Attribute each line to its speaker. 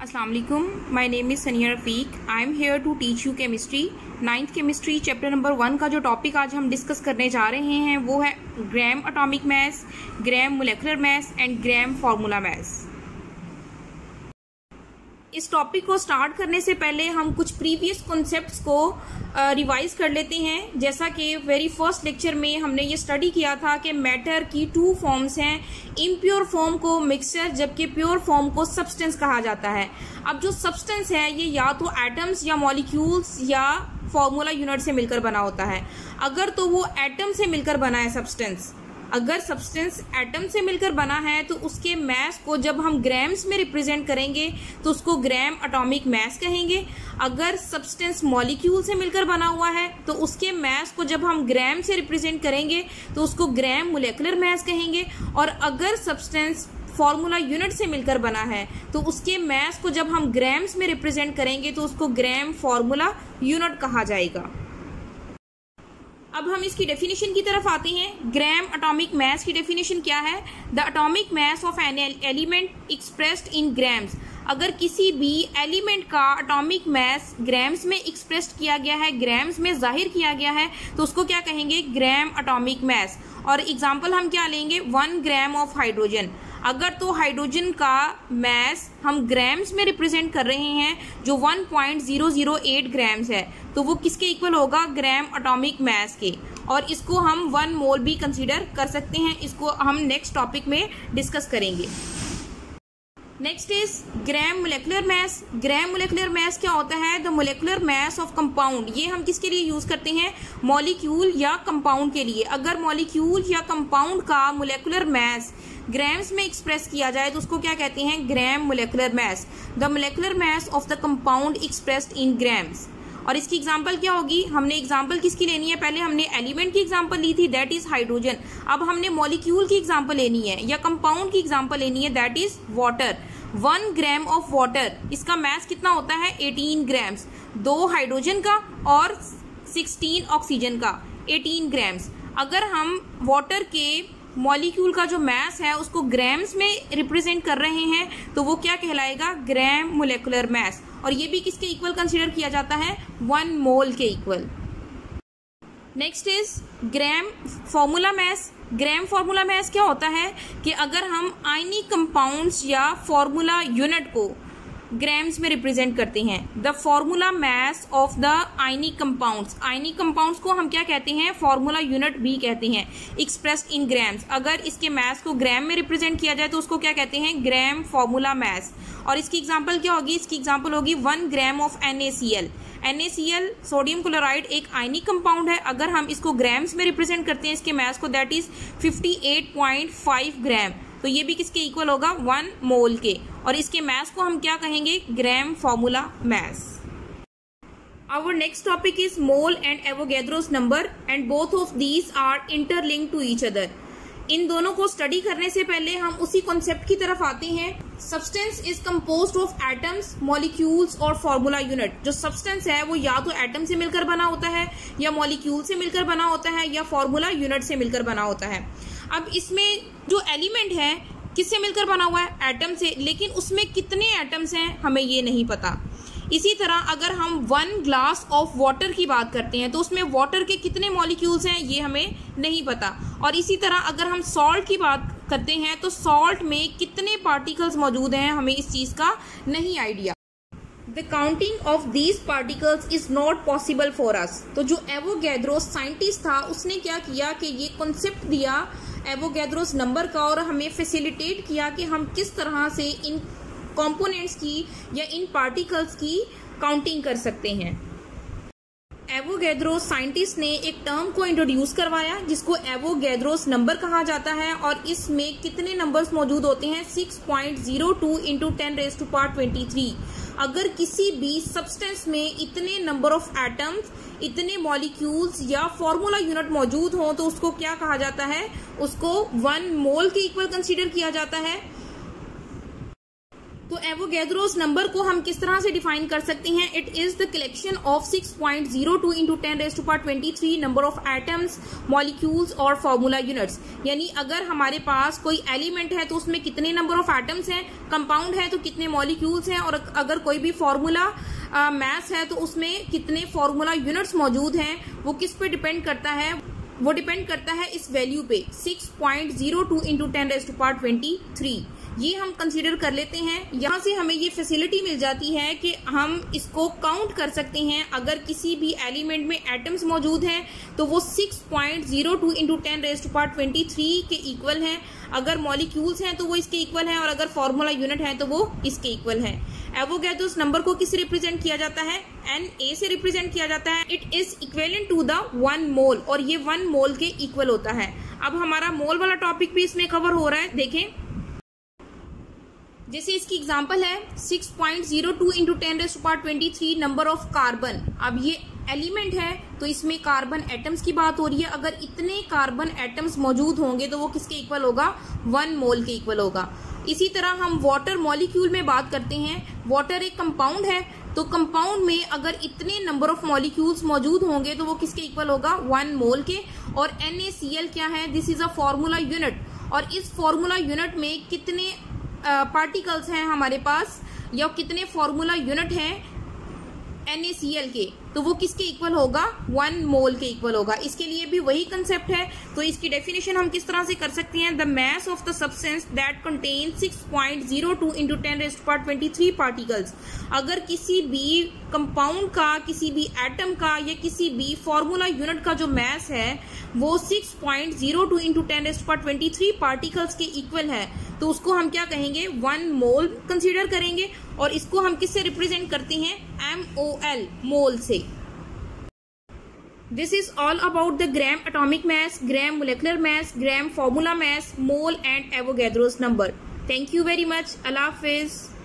Speaker 1: Assalamu alaikum. My name is Sania Rafiq. I am here to teach you chemistry. 9th chemistry chapter number 1 का जो topic आज हम discuss करने जा रहे हैं वो है gram atomic mass, gram molecular mass and gram formula mass. इस टॉपिक को स्टार्ट करने से पहले हम कुछ प्रीवियस कॉन्सेप्ट्स को रिवाइज कर लेते हैं। जैसा कि वेरी फर्स्ट लेक्चर में हमने ये स्टडी किया था कि मैटर की 2 फॉर्म्स हैं, इम्प्योर फॉर्म को मिक्सचर जबकि प्योर फॉर्म को सब्सटेंस कहा जाता है। अब जो सब्सटेंस है ये या तो एटम्स या मॉलिक्यूल्स या फॉर्मूला यूनिट से मिलकर बना होता है। अगर तो वो एटम से मिलकर बना है सब्सटेंस, अगर सब्सटेंस एटम से मिलकर बना है तो उसके मास को जब हम ग्राम्स में रिप्रेजेंट करेंगे तो उसको ग्राम एटॉमिक मास कहेंगे। अगर सब्सटेंस मॉलिक्यूल से मिलकर बना हुआ है तो उसके मास को जब हम ग्राम से रिप्रेजेंट करेंगे तो उसको ग्राम मोलेकुलर मास कहेंगे। और अगर सब्सटेंस फॉर्मूला यूनिट से मिलकर बना है तो उसके मास को जब हम ग्राम्स में रिप्रेजेंट करेंगे तो उसको ग्राम फॉर्मूला यूनिट कहा जाएगा। अब हम इसकी डेफिनेशन की तरफ आते हैं। ग्राम एटॉमिक मास की डेफिनेशन क्या है? The atomic mass of an element expressed in grams. अगर किसी भी एलिमेंट का एटॉमिक मास ग्राम्स में एक्सप्रेस्ड किया गया है, ग्राम्स में जाहिर किया गया है तो उसको क्या कहेंगे? Gram atomic mass. और एग्जांपल हम क्या लेंगे? 1 ग्राम ऑफ हाइड्रोजन। अगर तो हाइड्रोजन का मास हम ग्राम्स में रिप्रेजेंट कर रहे हैं जो 1.008 ग्राम्स है तो वो किसके इक्वल होगा? ग्राम एटॉमिक मास के। और इसको हम 1 मोल भी कंसीडर कर सकते हैं। इसको हम नेक्स्ट टॉपिक में डिस्कस करेंगे। Next is gram molecular mass. Gram molecular mass क्या होता है? The molecular mass of compound. ये हम किसके लिए यूज करते हैं? मॉलिक्यूल या कंपाउंड के लिए। अगर मॉलिक्यूल या कंपाउंड का मोलेकुलर मास ग्राम्स में एक्सप्रेस किया जाए तो उसको क्या कहते हैं? Gram molecular mass. The molecular mass of the compound expressed in grams. और इसकी एग्जांपल क्या होगी? हमने एग्जांपल किसकी लेनी है? पहले हमने एलिमेंट की एग्जांपल ली थी, दैट इज हाइड्रोजन। अब हमने मॉलिक्यूल की एग्जांपल लेनी है या कंपाउंड की एग्जांपल लेनी है, that is water. 1 gram of water, इसका मास कितना होता है? 18 ग्राम्स। 2 हाइड्रोजन का और 16 ऑक्सीजन का, 18 ग्राम्स। अगर हम वाटर के मॉलिक्यूल का जो मास है उसको ग्राम्स में रिप्रेजेंट कर रहे हैं तो वो क्या कहलाएगा? Gram molecular mass. और ये भी किसके इक्वल कंसीडर किया जाता है? 1 मोल के equal. Next is gram formula mass. Gram formula mass क्या होता है कि अगर हम आयनिक कंपाउंड्स या फार्मूला यूनिट को ग्राम्स में रिप्रेजेंट करते हैं, the formula mass of the ionic compounds. Ionic compounds को हम क्या कहते हैं? फार्मूला यूनिट भी कहते हैं, एक्सप्रेस्ड इन ग्राम्स। अगर इसके मास को ग्राम में रिप्रेजेंट किया जाए तो उसको क्या कहते हैं? Gram formula mass. और इसकी एग्जांपल क्या होगी? इसकी एग्जांपल होगी 1 gram of NaCl। NaCl sodium chloride एक आयनिक कंपाउंड है। अगर हम इसको ग्राम्स में रिप्रेजेंट करते हैं इसके मास को, दैट इज 58.5 ग्राम। तो ये भी किसके इक्वल होगा? 1 मोल के। और इसके मास को हम क्या कहेंगे? Gram formula mass. Our next topic is mole and Avogadro's number and both of these are interlinked to each other. इन दोनों को स्टडी करने से पहले हम उसी कॉन्सेप्ट की तरफ आते हैं। Substance is composed of atoms, molecules और फार्मूला यूनिट। जो सब्सटेंस है वो या तो एटम से मिलकर बना होता है या मॉलिक्यूल से मिलकर बना होता है या फार्मूला यूनिट से मिलकर बना होता है। अब इसमें जो एलिमेंट है किससे मिलकर बना हुआ है? एटम से। लेकिन उसमें कितने एटम्स हैं हमें ये नहीं पता। इसी तरह अगर हम 1 ग्लास ऑफ वाटर की बात करते हैं तो उसमें वाटर के कितने मॉलिक्यूल्स हैं ये हमें नहीं पता। और इसी तरह अगर हम सॉल्ट की बात करते हैं तो सॉल्ट में कितने पार्टिकल्स मौजूद हैं हमें इस चीज का नहीं idea. The counting of these particles is not possible for us. तो जो एवोगैड्रो साइंटिस्ट था उसने क्या किया कि ये कॉन्सेप्ट दिया एवोगैड्रोस नंबर का और हमें फैसिलिटेट किया कि हम किस तरह से इन कंपोनेंट्स की या इन पार्टिकल्स की काउंटिंग कर सकते हैं। एवोगैड्रो साइंटिस्ट ने एक टर्म को इंट्रोड्यूस करवाया जिसको एवोगैड्रोस नंबर कहा जाता है। और इसमें कितने नंबर्स मौजूद होते हैं? 6.02 इंटू 10⁻23। अगर किसी भी सब्सटेंस में इतने नंबर ऑफ एटम्स, इतने मॉलिक्यूल्स या फॉर्मूला यूनिट मौजूद हो तो उसको क्या कहा जाता है? उसको 1 मोल के इक्वल कंसीडर किया जाता है। तो एवोगैड्रोस नंबर को हम किस तरह से डिफाइन कर सकते हैं? It is the collection of 6.02 into 10⁻23 number of atoms, molecules और फॉर्मूला यूनिट्स। यानी अगर हमारे पास कोई एलिमेंट है तो उसमें कितने नंबर ऑफ एटम्स हैं, कंपाउंड है तो कितने मॉलिक्यूल्स हैं, और अगर कोई भी फॉर्मूला मैथ्स है तो उसमें कितने फॉर्मूला यूनिट्स मौजूद हैं। वो किस पे डिपेंड करता है? वो डिपेंड करता है इस वैल्यू पे, 6.02 इंटू 10⁻23। ये हम कंसीडर कर लेते हैं। यहाँ से हमें ये फैसिलिटी मिल जाती है कि हम इसको काउंट कर सकते हैं। अगर किसी भी एलिमेंट में एटम्स मौजूद हैं तो वो 6.02 इंटू 10⁻23 के इक्वल हैं। अगर मॉलिक्यूल्स हैं तो वो इसके इक्वल हैं, और अगर फॉर्मूला यूनिट है तो वो इसके इक्वल है। एवोगैड्रोस नंबर को किससे रिप्रेजेंट किया जाता है? Na से रिप्रेजेंट किया जाता है। It is equivalent to the 1 mole, और ये 1 मोल के इक्वल होता है। अब हमारा मोल वाला टॉपिक भी इसमें कवर हो रहा है। देखें, जैसे इसकी एग्जांपल है 6.02 इंटू 10⁻23 नंबर ऑफ कार्बन। अब ये एलिमेंट है तो इसमें कार्बन एटम्स की बात हो रही है। अगर इतने कार्बन एटम्स मौजूद होंगे तो वो किसके इक्वल होगा? 1 मोल के इक्वल होगा। इसी तरह हम वाटर मॉलिक्यूल में बात करते हैं। वाटर एक कंपाउंड है, तो कंपाउंड में अगर इतने नंबर ऑफ मॉलिक्यूल्स मौजूद होंगे तो वो किसके इक्वल होगा? 1 मोल के। और NaCl क्या है? This is a formula unit, और इस फॉर्मूला यूनिट में कितने पार्टिकल्स हैं हमारे पास, या कितने फॉर्मूला यूनिट हैं NaCl के, तो वो किसके इक्वल होगा? 1 मोल के इक्वल होगा। इसके लिए भी वही कंसेप्ट है। तो इसकी डेफिनेशन हम किस तरह से कर सकते हैं? The mass of the substance that contain 6.02 into 10⁻23 particles. अगर किसी भी कंपाउंड का, किसी भी एटम का, या किसी भी फॉर्मूला यूनिट का जो मास है वो 6.02 इंटू 10⁻23 पार्टिकल्स के इक्वल है, तो उसको हम क्या कहेंगे? 1 मोल कंसीडर करेंगे। और इसको हम किससे रिप्रेजेंट करते हैं? MOL, मोल से। This is all about the gram atomic mass, gram molecular mass, gram formula mass, mole and Avogadro's number. Thank you very much. Allah Hafiz.